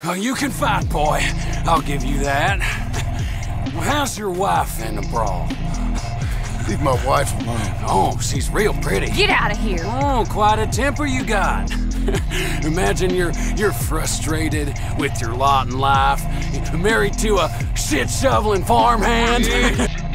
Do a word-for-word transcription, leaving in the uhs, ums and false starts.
Oh, you can fight, boy. I'll give you that. Well, how's your wife in the brawl? Leave my wife alone. Oh, she's real pretty. Get out of here. Oh, quite a temper you got. Imagine you're you're frustrated with your lot in life, married to a shit-shoveling farmhand.